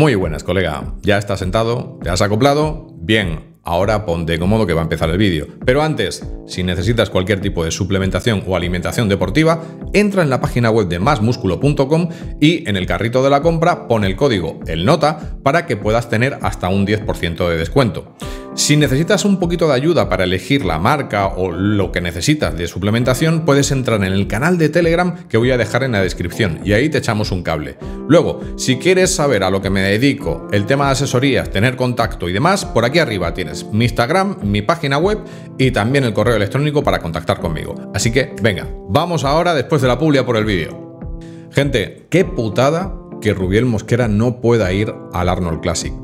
Muy buenas, colega. ¿Ya estás sentado? ¿Te has acoplado? Bien, ahora ponte cómodo que va a empezar el vídeo. Pero antes, si necesitas cualquier tipo de suplementación o alimentación deportiva, entra en la página web de masmusculo.com y en el carrito de la compra pon el código ELNOTA para que puedas tener hasta un 10% de descuento. Si necesitas un poquito de ayuda para elegir la marca o lo que necesitas de suplementación, puedes entrar en el canal de Telegram que voy a dejar en la descripción y ahí te echamos un cable. Luego, si quieres saber a lo que me dedico, el tema de asesorías, tener contacto y demás, por aquí arriba tienes mi Instagram, mi página web y también el correo electrónico para contactar conmigo. Así que, venga, vamos ahora después de la publi por el vídeo. Gente, qué putada que Rubiel Mosquera no pueda ir al Arnold Classic.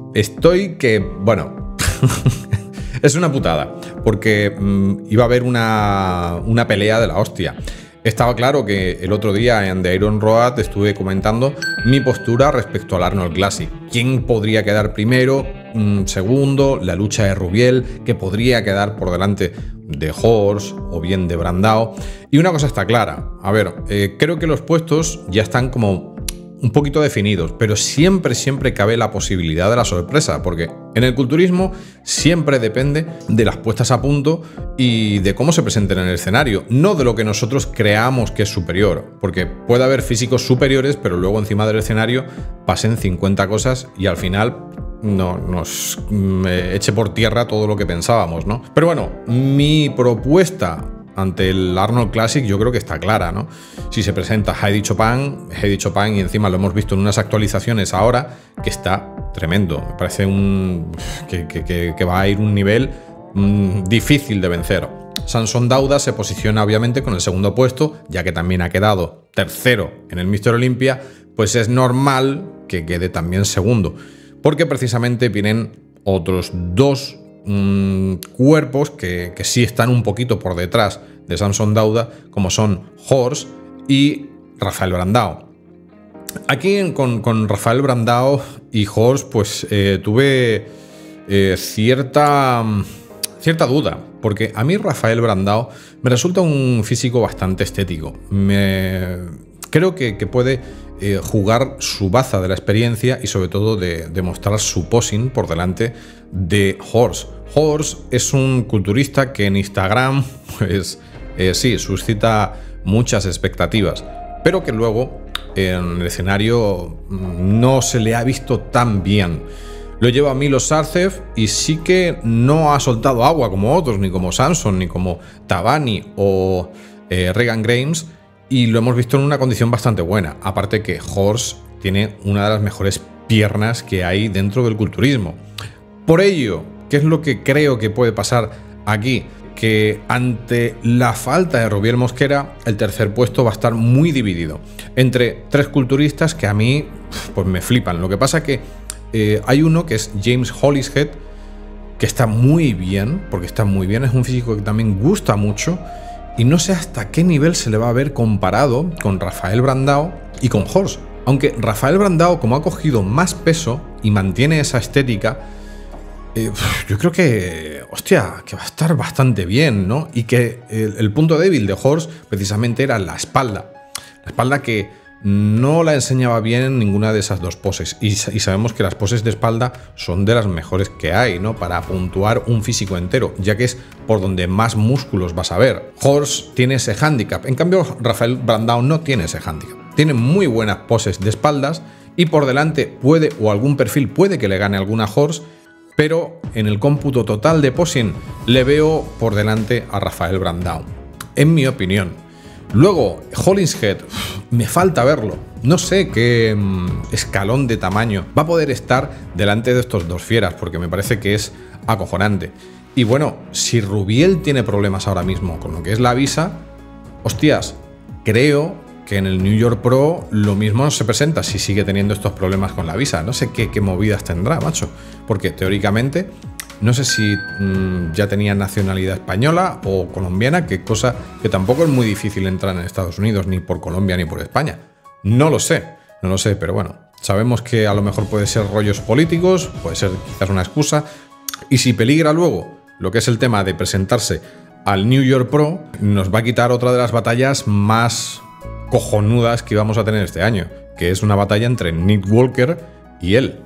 Es una putada, porque iba a haber una pelea de la hostia. Estaba claro que el otro día en The Iron Road estuve comentando mi postura respecto al Arnold Classic. ¿Quién podría quedar primero, segundo? La lucha de Rubiel, que podría quedar por delante de Horst o bien de Brandao. Y una cosa está clara. A ver, creo que los puestos ya están como un poquito definidos, pero siempre cabe la posibilidad de la sorpresa, porque en el culturismo siempre depende de las puestas a punto y de cómo se presenten en el escenario, no de lo que nosotros creamos que es superior, porque puede haber físicos superiores, pero luego encima del escenario pasen 50 cosas y al final nos eche por tierra todo lo que pensábamos, ¿no? Pero bueno, mi propuesta ante el Arnold Classic yo creo que está clara, ¿no? Si se presenta Heidi Chopin y encima lo hemos visto en unas actualizaciones ahora, que está tremendo. Me parece que va a ir un nivel difícil de vencer. Samson Dauda se posiciona obviamente con el segundo puesto, ya que también ha quedado tercero en el Mr. Olympia, pues es normal que quede también segundo, porque precisamente vienen otros dos cuerpos que sí están un poquito por detrás de Samson Dauda, como son Horst y Rafael Brandao. Aquí con Rafael Brandao y Horst pues tuve cierta duda, porque a mí Rafael Brandao me resulta un físico bastante estético. Creo que puede jugar su baza de la experiencia y sobre todo de demostrar su posing por delante de Horst. Horst es un culturista que en Instagram pues sí, suscita muchas expectativas, pero que luego en el escenario no se le ha visto tan bien. Lo lleva Milos Sarcev y sí que no ha soltado agua como otros, ni como Samson, ni como Tabani o Regan Grimes, y lo hemos visto en una condición bastante buena. Aparte que Horst tiene una de las mejores piernas que hay dentro del culturismo. Por ello, ¿qué es lo que creo que puede pasar aquí? Que ante la falta de Rubiel Mosquera, el tercer puesto va a estar muy dividido entre tres culturistas que a mí pues me flipan. Lo que pasa que hay uno que es James Hollingshead, que está muy bien, porque está muy bien, es un físico que también gusta mucho, y no sé hasta qué nivel se le va a ver comparado con Rafael Brandao y con Horst. Aunque Rafael Brandao, como ha cogido más peso y mantiene esa estética, yo creo que, hostia, que va a estar bastante bien, ¿no? Y que el punto débil de Horst precisamente era la espalda. La espalda que no la enseñaba bien en ninguna de esas dos poses. Y sabemos que las poses de espalda son de las mejores que hay, ¿no? Para puntuar un físico entero, ya que es por donde más músculos vas a ver. Horst tiene ese hándicap. En cambio, Rafael Brandao no tiene ese hándicap. Tiene muy buenas poses de espaldas y por delante puede, o algún perfil puede que le gane alguna Horst, pero en el cómputo total de posing le veo por delante a Rafael Brandao, en mi opinión. Luego, Hollingshead, me falta verlo. No sé qué escalón de tamaño va a poder estar delante de estos dos fieras, porque me parece que es acojonante. Y bueno, si Rubiel tiene problemas ahora mismo con lo que es la visa, hostias, creo que en el New York Pro lo mismo se presenta si sigue teniendo estos problemas con la visa. No sé qué movidas tendrá, macho, porque teóricamente no sé si ya tenía nacionalidad española o colombiana, que cosa que tampoco es muy difícil entrar en Estados Unidos, ni por Colombia ni por España. No lo sé, pero bueno, sabemos que a lo mejor puede ser rollos políticos, puede ser quizás una excusa, y si peligra luego lo que es el tema de presentarse al New York Pro, nos va a quitar otra de las batallas más cojonudas que íbamos a tener este año, que es una batalla entre Nick Walker y él.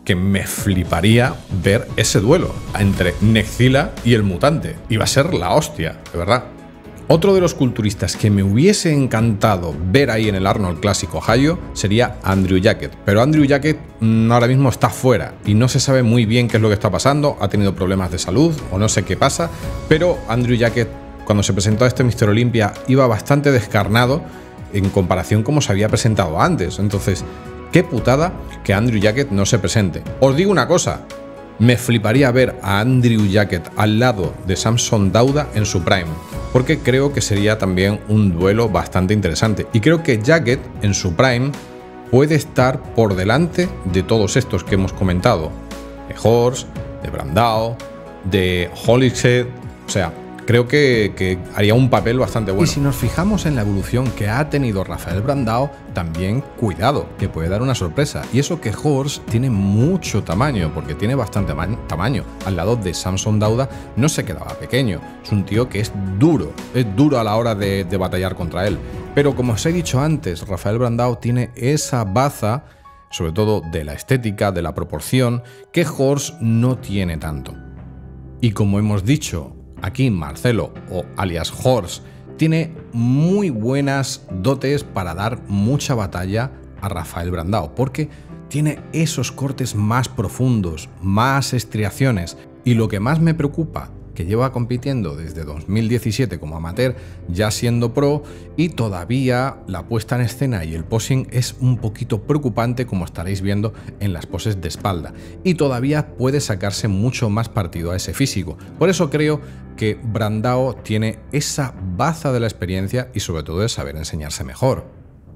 que me fliparía ver ese duelo entre Nexila y el mutante. Iba a ser la hostia, de verdad. Otro de los culturistas que me hubiese encantado ver ahí en el Arnold Classic Ohio sería Andrew Jacked. Pero Andrew Jacked ahora mismo está fuera y no se sabe muy bien qué es lo que está pasando. Ha tenido problemas de salud o no sé qué pasa. Pero Andrew Jacked, cuando se presentó a este Mr. Olympia, iba bastante descarnado en comparación como se había presentado antes. Entonces, qué putada que Andrew Jacked no se presente. Os digo una cosa, me fliparía ver a Andrew Jacked al lado de Samson Dauda en su prime, porque creo que sería también un duelo bastante interesante. Y creo que Jacked en su prime puede estar por delante de todos estos que hemos comentado, de Horst, de Brandao, de Hollingshead, o sea, creo que haría un papel bastante bueno. Y si nos fijamos en la evolución que ha tenido Rafael Brandao, también cuidado, que puede dar una sorpresa. Y eso que Horst tiene mucho tamaño, porque tiene bastante tamaño. Al lado de Samson Dauda no se quedaba pequeño. Es un tío que es duro a la hora de batallar contra él. Pero como os he dicho antes, Rafael Brandao tiene esa baza, sobre todo de la estética, de la proporción, que Horst no tiene tanto. Y como hemos dicho, aquí Marcelo, o alias Horst, tiene muy buenas dotes para dar mucha batalla a Rafael Brandao, porque tiene esos cortes más profundos, más estriaciones, y lo que más me preocupa, que lleva compitiendo desde 2017 como amateur, ya siendo pro, y todavía la puesta en escena y el posing es un poquito preocupante, como estaréis viendo en las poses de espalda, y todavía puede sacarse mucho más partido a ese físico. Por eso creo que Brandao tiene esa baza de la experiencia y sobre todo de saber enseñarse mejor.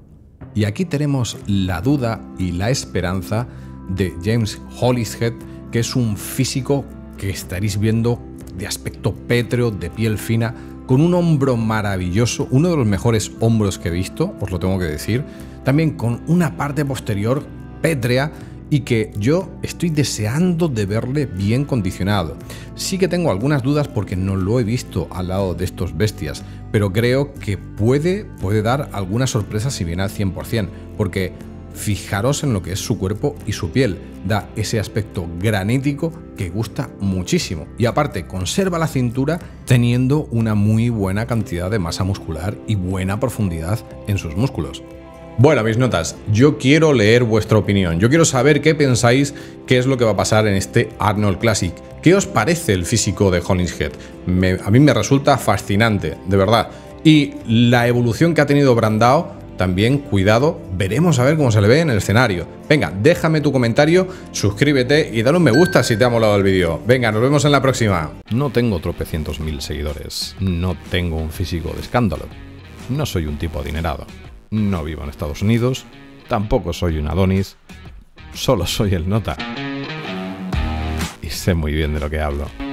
Y aquí tenemos la duda y la esperanza de James Hollingshead, que es un físico que estaréis viendo de aspecto pétreo, de piel fina, con un hombro maravilloso, uno de los mejores hombros que he visto, os lo tengo que decir, también con una parte posterior pétrea y que yo estoy deseando de verle bien condicionado. Sí que tengo algunas dudas porque no lo he visto al lado de estos bestias, pero creo que puede dar alguna sorpresa si viene al 100%, porque fijaros en lo que es su cuerpo y su piel, da ese aspecto granítico que gusta muchísimo, y aparte conserva la cintura teniendo una muy buena cantidad de masa muscular y buena profundidad en sus músculos. Bueno, mis notas, yo quiero leer vuestra opinión, yo quiero saber qué pensáis, qué es lo que va a pasar en este Arnold Classic. ¿Qué os parece el físico de Hollingshead? A mí me resulta fascinante, de verdad. Y la evolución que ha tenido Brandao, también, cuidado, veremos a ver cómo se le ve en el escenario. Venga, déjame tu comentario, suscríbete y dale un me gusta si te ha molado el vídeo. Venga, nos vemos en la próxima. No tengo tropecientos mil seguidores, no tengo un físico de escándalo, no soy un tipo adinerado, no vivo en Estados Unidos, tampoco soy un Adonis, solo soy el Nota. Y sé muy bien de lo que hablo.